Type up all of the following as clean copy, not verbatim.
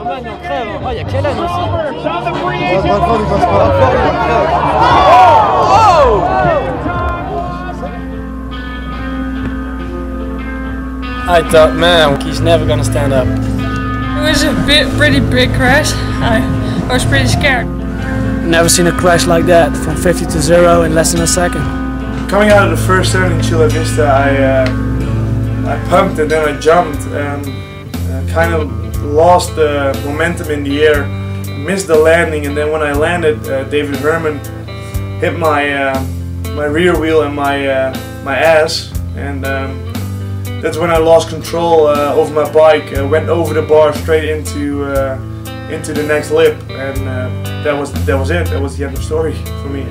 Herman, on crève. Oh, il y a Kellen aussi. I thought, man, he's never gonna stand up. It was a pretty big crash. I was pretty scared. Never seen a crash like that, from 50 to 0 in less than a second. Coming out of the first turn in Chula Vista, I pumped and then I jumped and kind of lost the momentum in the air, missed the landing, and then when I landed, David Herman hit my my rear wheel and my ass, and that's when I lost control over my bike. Went over the bar straight into the next lip, and that was it. That was the end of the story for me.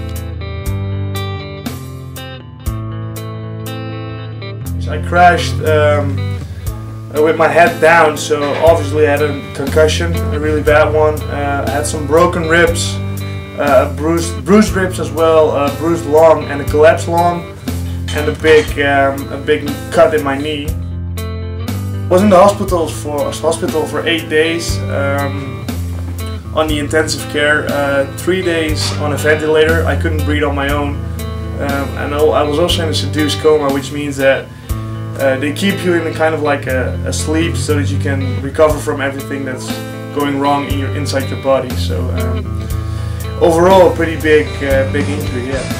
I crashed with my head down, so obviously I had a concussion, a really bad one. I had some broken ribs, bruised ribs as well, bruised lung and a collapsed lung, and a big cut in my knee. I was in the hospital for 8 days on the intensive care, 3 days on a ventilator. I couldn't breathe on my own, and I was also in a seduced coma, which means that they keep you in a kind of like a sleep so that you can recover from everything that's going wrong inside your body. So overall, a pretty big injury, yeah.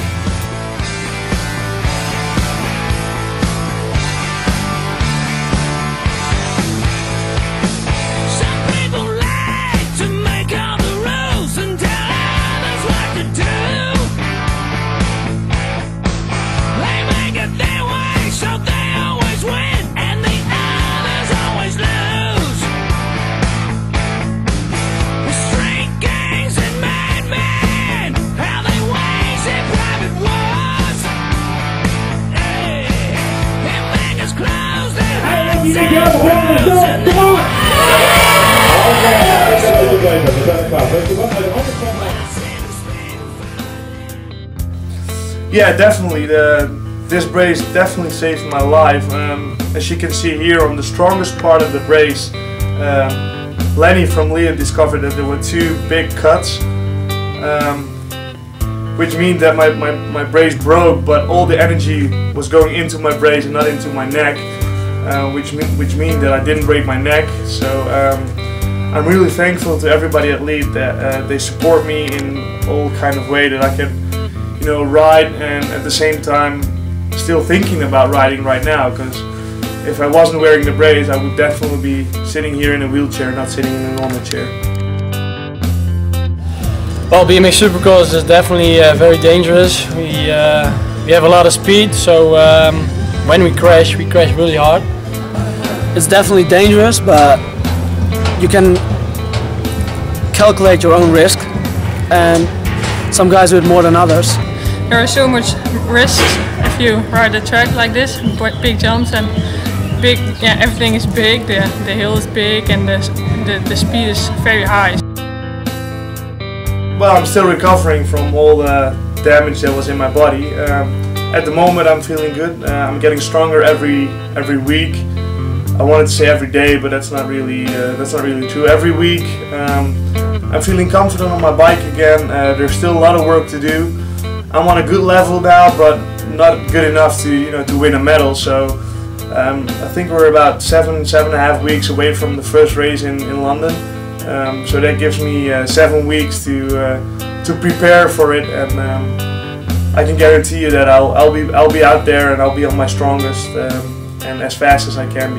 Yeah, definitely. This brace definitely saved my life. As you can see here on the strongest part of the brace, Lenny from Leah discovered that there were 2 big cuts, which means that my brace broke, but all the energy was going into my brace and not into my neck, which means that I didn't break my neck. So I'm really thankful to everybody at Lead that they support me in all kind of way that I can, you know, ride and at the same time still thinking about riding right now, because if I wasn't wearing the brace I would definitely be sitting here in a wheelchair, not sitting in a normal chair. Well, BMX Supercross is definitely very dangerous. We have a lot of speed, so when we crash really hard. It's definitely dangerous, but you can calculate your own risk, and some guys do it more than others. There are so much risks if you ride a track like this, big jumps and big, yeah, everything is big, the hill is big and the speed is very high. Well, I'm still recovering from all the damage that was in my body. At the moment I'm feeling good. I'm getting stronger every week. I wanted to say every day, but that's not really true. Every week I'm feeling confident on my bike again. There's still a lot of work to do. I'm on a good level now, but not good enough to win a medal. So I think we're about 7.5 weeks away from the first race in London. So that gives me 7 weeks to prepare for it, and I can guarantee you that I'll be out there and I'll be on my strongest and as fast as I can be.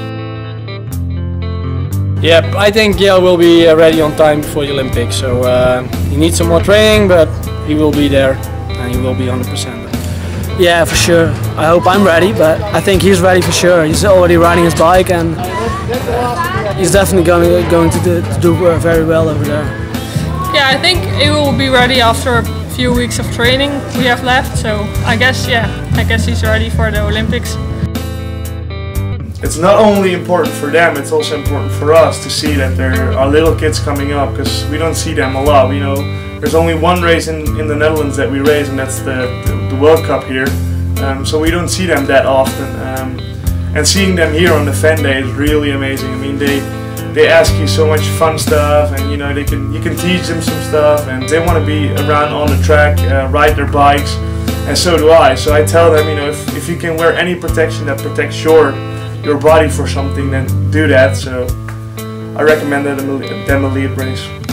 Yep, I think Gael will be ready on time before the Olympics. So he needs some more training, but he will be there and he will be 100%. Yeah, for sure. I hope I'm ready, but I think he's ready for sure. He's already riding his bike, and he's definitely going to do very well over there. Yeah, I think he will be ready after a few weeks of training we have left. So I guess he's ready for the Olympics. It's not only important for them; it's also important for us to see that there are little kids coming up, because we don't see them a lot. You know, there's only one race in the Netherlands that we race, and that's the World Cup here. So we don't see them that often. And seeing them here on the Fan Day is really amazing. I mean, they ask you so much fun stuff, and you know you can teach them some stuff, and they want to be around on the track, ride their bikes, and so do I. So I tell them, you know, if you can wear any protection that protects your body for something, then do that. So I recommend them a lead race.